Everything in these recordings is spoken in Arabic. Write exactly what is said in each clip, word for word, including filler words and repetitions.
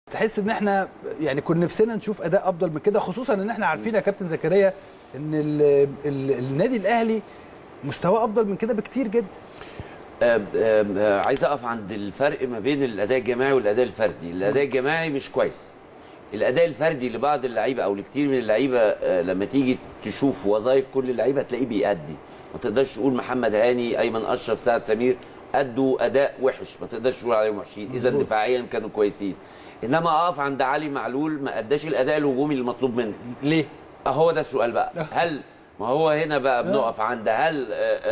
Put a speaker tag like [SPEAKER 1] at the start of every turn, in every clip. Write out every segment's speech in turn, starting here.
[SPEAKER 1] تحس ان احنا يعني كنا نفسنا نشوف اداء افضل من كده، خصوصا ان احنا عارفين يا كابتن زكريا ان ال ال النادي الاهلي مستواه افضل من كده بكتير جدا.
[SPEAKER 2] آه آه عايز اقف عند الفرق ما بين الاداء الجماعي والاداء الفردي. الاداء الجماعي مش كويس. الاداء الفردي لبعض اللعيبه او لكتير من اللعيبه آه لما تيجي تشوف وظائف كل اللعيبه تلاقيه بيأدي. ما تقدرش تقول محمد هاني، ايمن اشرف، سعد سمير ادوا اداء وحش، ما تقدرش تقول عليهم وحشين، اذا دفاعيا كانوا كويسين. انما اقف عند علي معلول ما اداش الاداء الهجومي المطلوب منه.
[SPEAKER 1] ليه؟
[SPEAKER 2] هو ده السؤال بقى. هل ما هو هنا بقى بنقف عند هل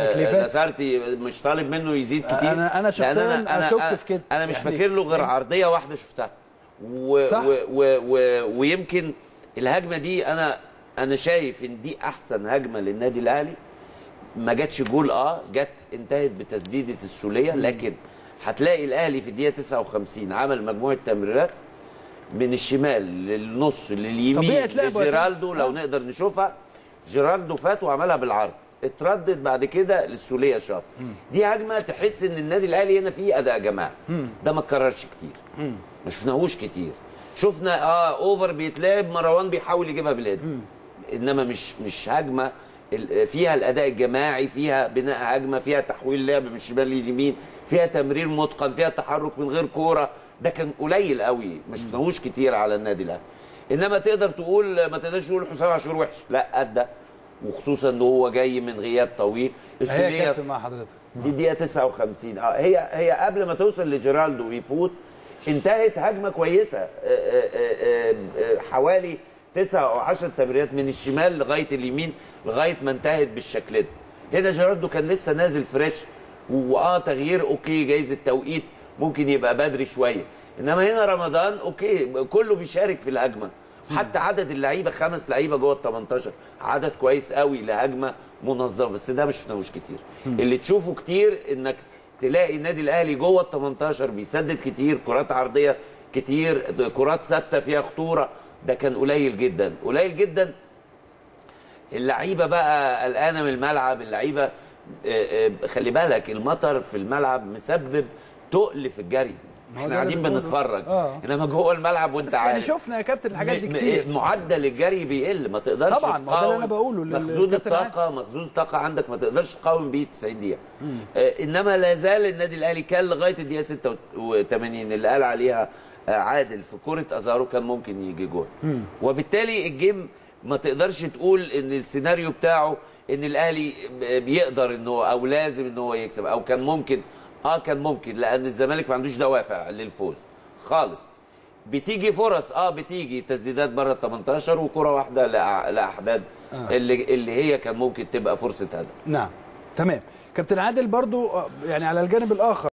[SPEAKER 2] نصرتي مش طالب منه يزيد كتير؟
[SPEAKER 1] انا انا شخصيا اشك في كده.
[SPEAKER 2] انا مش يعني فاكر له غير عرضيه واحده شفتها و
[SPEAKER 1] صح؟
[SPEAKER 2] و و و ويمكن الهجمه دي انا انا شايف ان دي احسن هجمه للنادي الاهلي. ما جاتش جول، اه جت انتهت بتسديده السوليه، لكن هتلاقي الاهلي في الدقيقه تسعة وخمسين عمل مجموعه تمريرات من الشمال للنص لليمين لجيرالدو. لو نقدر نشوفها، جيرالدو فات وعملها بالعرض، اتردد بعد كده للسوليه شاط. دي هجمه تحس ان النادي الاهلي هنا فيه اداء جماعي. ده ما اتكررش كتير، ما شفناهوش كتير. شفنا اه اوفر بيتلعب مروان بيحاول يجيبها باليد، انما مش مش هجمه فيها الاداء الجماعي، فيها بناء هجمه، فيها تحويل لعب من الشمال لليمين، فيها تمرير متقن، فيها تحرك من غير كوره. ده كان قليل قوي، ما شفناهوش كتير على النادي الاهلي. انما تقدر تقول ما تقدرش تقول حسام عاشور وحش، لا ادى، وخصوصا ان هو جاي من غياب طويل.
[SPEAKER 1] السوليه كابتن مع حضرتك
[SPEAKER 2] دي دقيقه تسعة وخمسين، اه هي هي قبل ما توصل لجيرالدو ويفوت انتهت هجمه كويسه. آآ آآ آآ حوالي تسعة او عشرة تمريرات من الشمال لغايه اليمين لغايه ما انتهت بالشكل ده. هنا جيرالدو كان لسه نازل فريش، واه تغيير اوكي، جايز التوقيت ممكن يبقى بدري شويه، انما هنا رمضان اوكي كله بيشارك في الهجمه. حتى عدد اللعيبه خمس لعيبه جوه ال تمنتاشر، عدد كويس قوي لهجمه منظمه، بس ده ما شفناهوش كتير. اللي تشوفه كتير انك تلاقي النادي الاهلي جوه ال تمنتاشر بيسدد كتير، كرات عرضيه كتير، كرات ثابته فيها خطوره. ده كان قليل جدا قليل جدا. اللعيبه بقى قلقانه من الملعب، اللعيبه خلي بالك المطر في الملعب مسبب تقل في الجري. احنا قاعدين بنتفرج، آه. انما جوه الملعب وانت عارف
[SPEAKER 1] يعني شفنا يا كابتن الحاجات دي كتير.
[SPEAKER 2] معدل الجري بيقل، ما تقدرش
[SPEAKER 1] طبعا ما ده اللي انا بقوله.
[SPEAKER 2] مخزون الطاقه مخزون الطاقه عندك ما تقدرش تقاوم بيه تسعين دقيقه. آه انما لا زال النادي الاهلي كان لغايه الدقيقه ستة وتمانين اللي قال عليها آه عادل في كره ازارو كان ممكن يجي جول. وبالتالي الجيم ما تقدرش تقول ان السيناريو بتاعه ان الاهلي بيقدر انه او لازم ان هو يكسب او كان ممكن. اه كان ممكن، لان الزمالك ما عندوش دوافع للفوز خالص. بتيجي فرص، اه بتيجي تسديدات بره ال تمنتاشر وكره واحده لاحداد آه. اللي اللي هي كان ممكن تبقى فرصه هدف.
[SPEAKER 1] نعم تمام. كابتن عادل برضو يعني على الجانب الاخر